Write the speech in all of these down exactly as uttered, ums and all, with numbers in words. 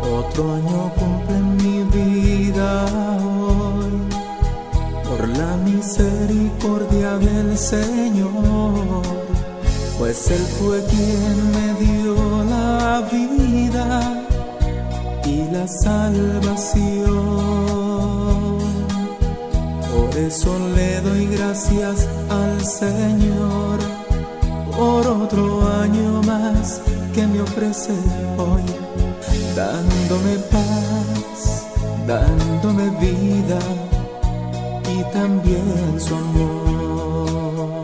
Otro año cumple mi vida hoy, por la misericordia del Señor, pues Él fue quien me dio la vida y la salvación. Por eso le doy gracias al Señor por otro año más que me ofrece hoy, dándome paz, dándome vida y también su amor.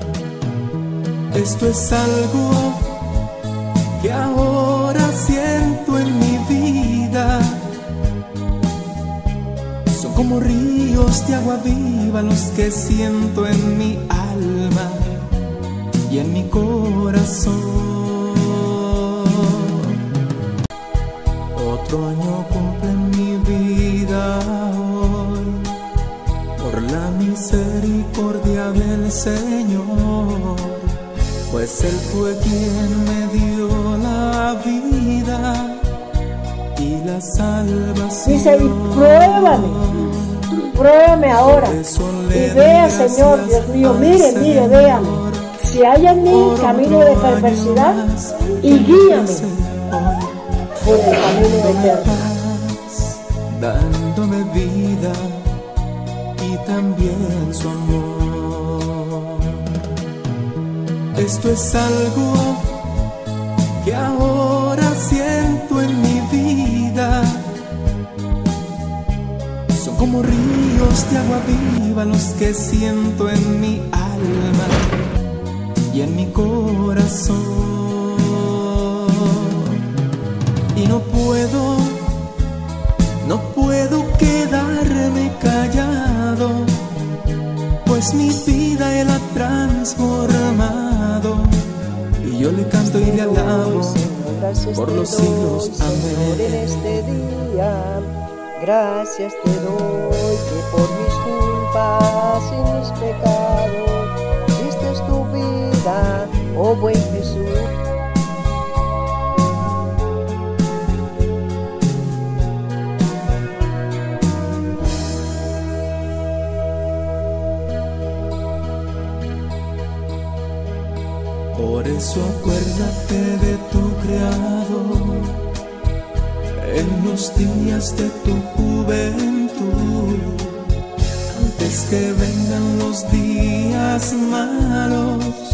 Esto es algo que ahora siento en mi vida. Son como ríos de agua viva los que siento en mi alma y en mi corazón. Otro año cumple mi vida hoy, por la misericordia del Señor, pues Él fue quien me dio la vida y la salvación. Dice, y pruébame, pruébame ahora y vea, Señor, Dios mío, mire, mire, véame, si hay en mí camino de perversidad, y guíame por el camino eterno. Dándome vida y también su amor. Esto es algo que ahora siento en mi vida. Son como ríos de agua viva los que siento en mi alma y en mi corazón. Y no puedo, no puedo quedarme callado, pues mi vida Él ha transformado. Y yo le canto y le alabo por los siglos. Amén. En este día, gracias te doy que por mis culpas y mis pecados diste tu vida, oh buen Jesús. Por eso acuérdate de tu Creador en los días de tu juventud, antes que vengan los días malos